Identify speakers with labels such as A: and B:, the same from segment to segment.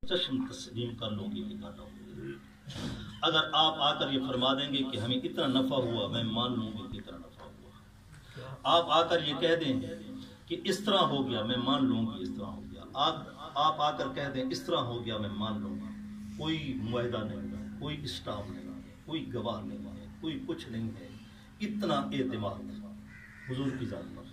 A: चश्म तस्लीम कर लोगे कि घाटा होगा। अगर आप आकर ये फरमा देंगे कि हमें इतना नफ़ा हुआ, मैं मान लूँगी कि इतना नफ़ा हुआ। आप आकर ये कह दें कि इस तरह हो गया, मैं मान लूँगी इस तरह हो गया। आप आकर कह दें इस तरह हो गया, मैं मान लूँगा। कोई मुआहदा नहीं है, कोई स्टाम्प नहीं है, कोई गवाह नहीं है, कोई कुछ नहीं है। इतना एतमाद हुजूर की जात पर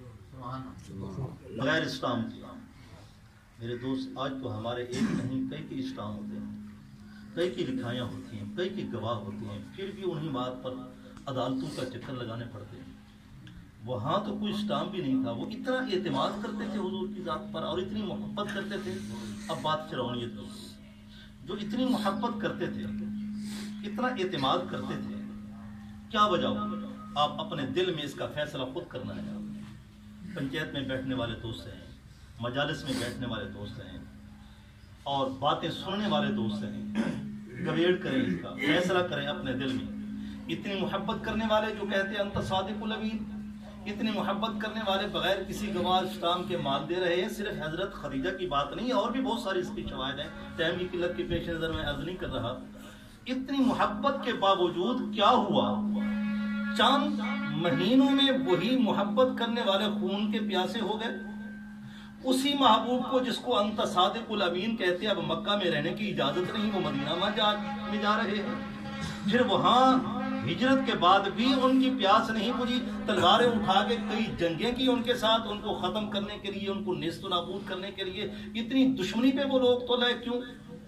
A: बगैर स्टाम्प के। मेरे दोस्त, आज तो हमारे एक नहीं कई के स्टाम्प होते हैं, कई की लिखाइयाँ होती हैं, कई के गवाह होते हैं, फिर भी उन्हीं बात पर अदालतों का चक्कर लगाने पड़ते हैं। वहाँ तो कोई स्टाम्प भी नहीं था। वो इतना एतमाद करते थे हुजूर की जात पर और इतनी मोहब्बत करते थे। अब बात फिरौनियत की, जो इतनी मोहब्बत करते थे, इतना एतमाद करते थे, क्या वजह? आप अपने दिल में इसका फैसला खुद करना है। पंचायत में बैठने वाले दोस्त हैं, मजालिस में बैठने वाले दोस्त हैं और बातें सुनने वाले दोस्त हैं, गवेड़ करें, इसका फैसला करें अपने दिल में। इतनी मोहब्बत करने वाले जो कहते हैं अंत सादिकुल अमीन, इतनी मोहब्बत करने वाले बगैर किसी गवाह स्टाम्प के माल दे रहे हैं। सिर्फ हजरत खदीजा की बात नहीं है, और भी बहुत सारी इसकी शवाहिद हैं। टाइम की किल्लत के पेश नजर में अर्ज नहीं कर रहा। इतनी मोहब्बत के बावजूद क्या हुआ? चंद महीनों में वही मोहब्बत करने वाले खून के प्यासे हो गए। उसी महबूब को जिसको अंत सादिकुल अमीन कहते हैं, अब मक्का में रहने की इजाजत नहीं, वो मदीना में जा रहे हैं। फिर वहां हिजरत के बाद भी उनकी प्यास नहीं बुझी। तलवारें उठा के कई जंगें की उनके साथ, उनको खत्म करने के लिए, उनको नेस्त नाबूद करने के लिए। इतनी दुश्मनी पे वो लोग तो लगे क्यों?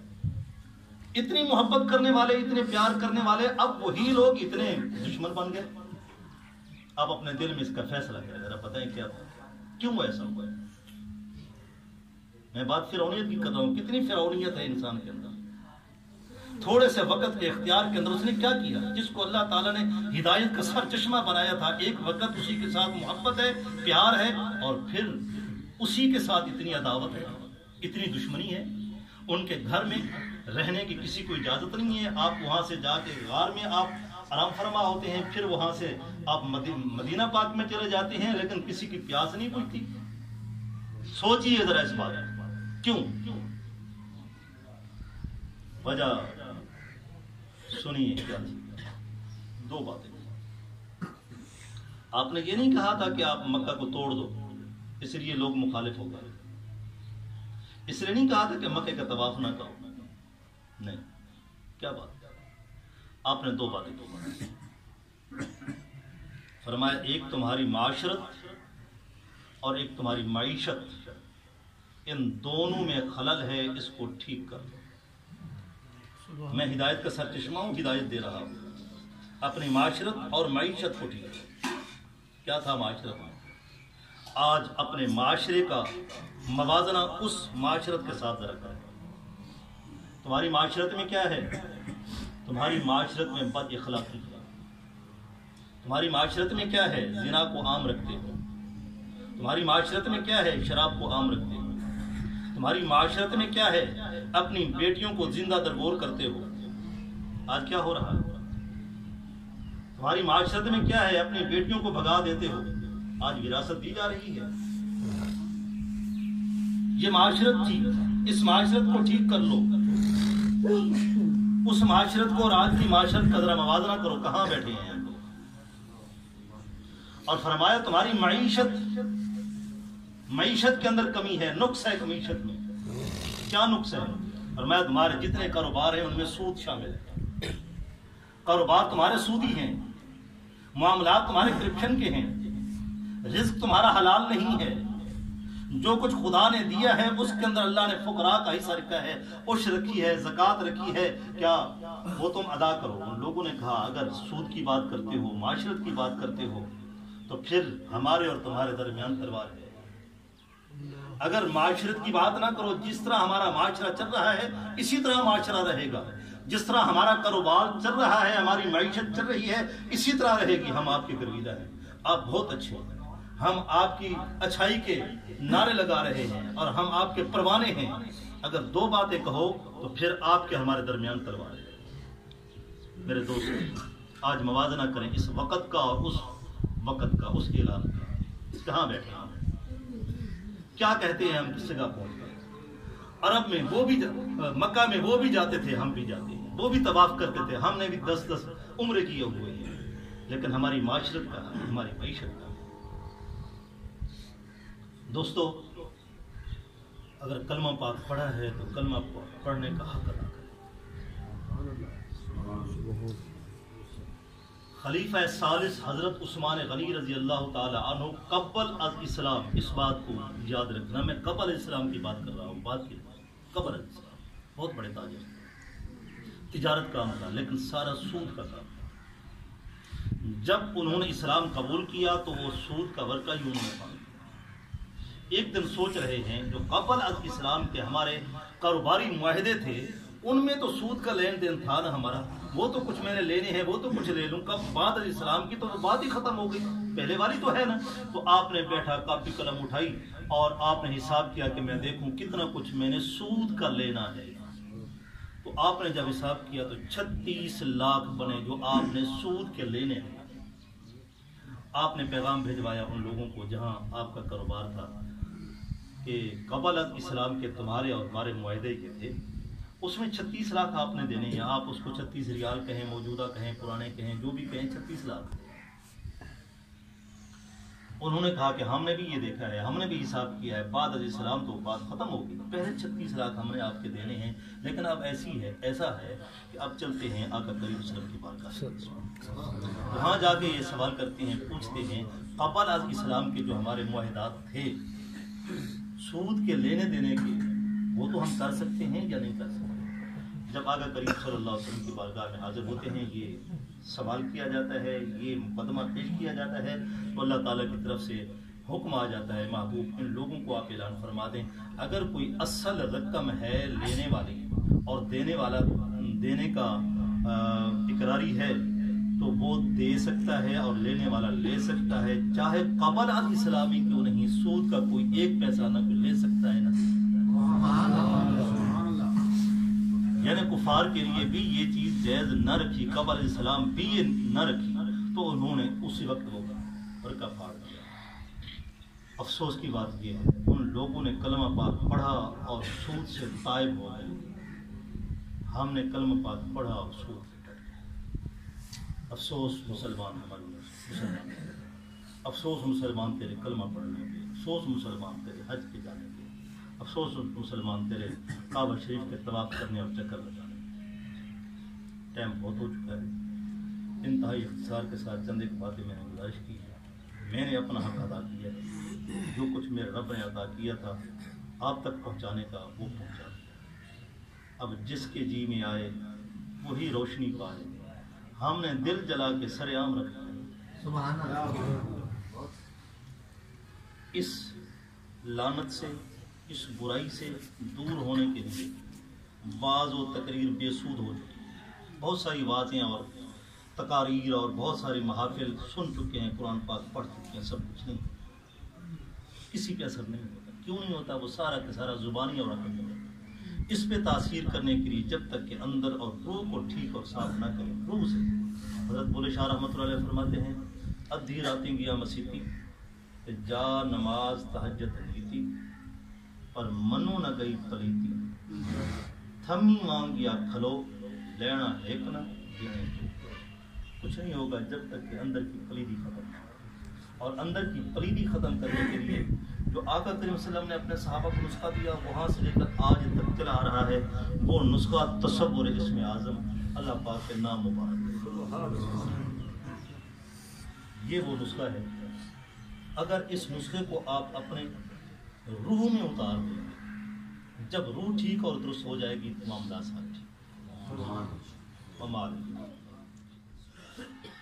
A: इतनी मोहब्बत करने वाले, इतने प्यार करने वाले, अब वही लोग इतने दुश्मन बन गए। अब अपने दिल में इसका फैसला करें, जरा बताएं क्या क्यों ऐसा हुआ है। मैं बात फिरौनियत की कर रहा हूं। कितनी फिरौनियत है इंसान के अंदर। थोड़े से वक्त के इख्तियार के अंदर उसने क्या किया? जिसको अल्लाह ताला ने हिदायत का सर चश्मा बनाया था, एक वक्त उसी के साथ मोहब्बत है, प्यार है, और फिर उसी के साथ इतनी अदावत है, इतनी दुश्मनी है। उनके घर में रहने की किसी को इजाजत नहीं है। आप वहां से जाके गार में आप आराम फरमा होते हैं, फिर वहां से आप मदीना पाक में चले जाते हैं, लेकिन किसी की प्यास नहीं बुझती। सोचिए जरा इस बात, क्यों? वजह सुनिए क्या थी। दो बातें। आपने ये नहीं कहा था कि आप मक्का को तोड़ दो, इसलिए लोग मुखालिफ हो गए। इसलिए नहीं कहा था कि मक्के का तवाफ ना करो। नहीं, क्या बात? आपने दो बातें तो फरमाया, एक तुम्हारी माशरत और एक तुम्हारी मईशत, इन दोनों में खलल है, इसको ठीक कर दो। मैं हिदायत का सरचश्मा हूं, हिदायत दे रहा हूं। अपनी माशरत और मईशत को ठीक करो। क्या था माशरत में? आज अपने माशरे का मवाजना उस माशरत के साथ जरा करें। तुम्हारी माशरत में क्या है? तुम्हारी माशरत में बद इखलाकी है। तुम्हारी माशरत में क्या है? जिना को आम रखते हो। तुम्हारी माशरत में क्या है? शराब को आम रखते हो। तुम्हारी माशरत में क्या है? अपनी बेटियों को जिंदा दरगोर करते हो। आज क्या हो रहा है? तुम्हारी माशरत में क्या है? अपनी बेटियों को भगा देते हो। आज विरासत दी जा रही है। ये माशरत थी, इस माशरत को ठीक कर लो। उस माशरत को और आज की माशरत का जरा मवाजना करो, कहां बैठे हैं हम लोग। और फरमाया तुम्हारी मईशत के अंदर कमी है, नुक्स है मईशत में। क्या नुक्स है? और मैं तुम्हारे जितने कारोबार हैं उनमें सूद शामिल है। कारोबार तुम्हारे सूदी हैं, मामलात तुम्हारे करप्शन के हैं, रिज्क तुम्हारा हलाल नहीं है। जो कुछ खुदा ने दिया है उसके अंदर अल्लाह ने फुकरा का हिस्सा रखा है, उश रखी है, ज़कात रखी है, क्या वो तुम अदा करो। उन लोगों ने कहा अगर सूद की बात करते हो, माशरत की बात करते हो, तो फिर हमारे और तुम्हारे दरमियान तलवार है। अगर माशरत की बात ना करो, जिस तरह हमारा माशरा चल रहा है इसी तरह माशरा रहेगा। जिस तरह हमारा कारोबार चल रहा है, हमारी मईशत चल रही है, इसी तरह रहेगी। हम आपके गर्विदा हैं, आप बहुत अच्छे हैं, हम आपकी अच्छाई के नारे लगा रहे हैं और हम आपके परवाने हैं। अगर दो बातें कहो तो फिर आपके हमारे दरमियान तलवार है। मेरे दोस्त, आज मवाजना करें इस वक़्त का और उस वक़्त का, उस ऐलान का। कहाँ बैठे हैं, क्या कहते हैं हम, किस जगह पहुंच गए। عرب میں وہ بھی مکہ میں وہ بھی جاتے تھے، ہم بھی جاتے ہیں، وہ بھی طواف کرتے تھے، ہم نے بھی 10 عمرے کیے ہوئے ہیں، لیکن ہماری معاشرت کا، ہماری معیشت کا۔ دوستو، اگر کلمہ پاک پڑھا ہے تو کلمہ پڑھنے کا حق ادا کریں۔ خلیفہ ثالث حضرت عثمان غنی رضی اللہ تعالی عنہ قبل از اسلام، اس بات کو یاد رکھنا، میں قبل اسلام کی بات کر رہا ہوں، بات کی قبل از اسلام، بہت بڑے تاجر تھے، تجارت کام تھا، لیکن سارا سود کا کام تھا۔ جب انہوں نے اسلام قبول کیا تو وہ سود کا ورقہ ہی انہوں نے پا لیا۔ ایک دن سوچ رہے ہیں جو قبل از اسلام کے ہمارے کاروباری معاہدے تھے، ان میں تو سود کا لین دین تھا نا ہمارا، وہ تو کچھ میں نے لینے ہیں، وہ تو کچھ لے لوں، کب بعد از اسلام کی تو بات ہی ختم ہو گئی، پہلے والی تو ہے نا۔ تو آپ نے بیٹھا، کاپی قلم اٹھائی اور آپ نے حساب کیا کہ میں دیکھوں کتنا کچھ میں نے سود کا لینا ہے۔ تو آپ نے جب حساب کیا تو 36 لاکھ بنے جو آپ نے سود کے لینے ہیں۔ آپ نے پیغام بھیجوایا ان لوگوں کو جہاں آپ کا کاروبار تھا کہ قبل از اسلام کے تمہارے اور ہمارے معاہدے یہ تھے، اس میں 36 لاکھ آپ نے دینے ہیں، آپ اس کو 36 ریال کہیں، موجودہ کہیں، پرانے کہیں، جو بھی کہیں، 36 لاکھ۔ انہوں نے کہا کہ ہم نے بھی یہ دیکھا ہے، ہم نے بھی حساب کیا ہے، بعد از اسلام تو بات ختم ہو گئی، پہلے 36 لاکھ ہم نے آپ کے دینے ہیں، لیکن اب ایسا ہے کہ اب چلتے ہیں آقا کریم صلی اللہ علیہ وسلم کی بارگاہ، وہاں جا کے یہ سوال کرتے ہیں، پوچھتے ہیں قبل از اسلام کے جو ہمارے معاہدات تھے سود کے لینے دینے کے، وہ تو ہم کر سکتے ہیں یا نہیں کر سکتے؟ جب آقا کریم صلی اللہ علیہ وسلم کی بارگاہ میں حاضر ہوتے ہیں، یہ سوال کیا جاتا ہے، یہ مقدمہ پیش کیا جاتا ہے، تو اللہ تعالیٰ کی طرف سے حکم آ جاتا ہے، محبوب ان لوگوں کو آپ اعلان فرما دیں اگر کوئی اصل رقم ہے لینے والی اور دینے والا دینے کا اقراری ہے تو وہ دے سکتا ہے اور لینے والا لے سکتا ہے، چاہے قبل از اسلامی کیوں نہیں، سود کا کوئی ایک پیسہ نہ کوئی لے سکتا ہے نہ۔ یعنی کفار کے لیے بھی یہ چیز جائز نہ رکھی، قبل اسلام بھی یہ نہ رکھی، تو انہوں نے اسی وقت وہ ورقہ پھاڑ دیا۔ افسوس کی بات یہ ہے ان لوگوں نے کلمہ پاک پڑھا اور سود سے تائب ہو گئے، ہم نے کلمہ پاک پڑھا اور سود سے ڈر گئے۔ افسوس مسلمان ہمارے مسلمان، افسوس مسلمان تیرے کلمہ پڑھنے پہ، افسوس مسلمان تیرے حج پہ جانے پہ، افسوس مسلمان تیرے کعبہ شریف کے طواف کرنے اور چکر لگانے۔ ٹائم بہت ہو چکا ہے، انتہائی اختصار کے ساتھ چند ایک باتیں میں نے گزارش کی ہے۔ میں نے اپنا حق ادا کیا ہے، جو کچھ میرے رب نے عطا کیا تھا آپ تک پہنچانے کا وہ پہنچا دیا۔ اب جس کے جی میں آئے وہی روشنی پائے، ہم نے دل جلا کے سر عام رکھا ہے۔ سبحان اللہ۔ اس لعنت سے، اس برائی سے دور ہونے کے لیے بعض و تقریر بے سود ہو چکی ہے، بہت ساری باتیں اور تقاریر اور بہت ساری محافل سن چکے ہیں، قرآن پاک پڑھ چکے ہیں، سب کچھ نہیں، کسی پہ اثر نہیں ہوتا۔ کیوں نہیں ہوتا؟ وہ سارا کا سارا زبانی اور عقل ہے۔ اس پہ تاثیر کرنے کے لیے جب تک کہ اندر اور روح کو ٹھیک اور صاف نہ کریں، روح سے۔ حضرت بولے شاہ رحمۃ اللہ علیہ فرماتے ہیں ادھی راتیں گیا مسیتی جا نماز تہجد نیتی پر منو نہ گئی پلیتی، تھمی مانگیا کھلو لینا ایک نہ دینے دو۔ کچھ نہیں ہوگا جب تک کہ اندر کی پلیدی ختم نہ ہو، اور اندر کی پلیدی ختم کرنے کے لیے جو آقا کریم صلی اللہ علیہ وسلم نے اپنے صحابہ کو نسخہ دیا وہاں سے لے کر آج تک چلا آ رہا ہے، وہ نسخہ تصور اسم اعظم، اللہ پاک کے نام مبارک، یہ وہ نسخہ ہے۔ اگر اس نسخے کو آپ اپنے روح میں اتار دیں، جب روح ٹھیک اور درست ہو جائے گی تمام معاملات ٹھیک۔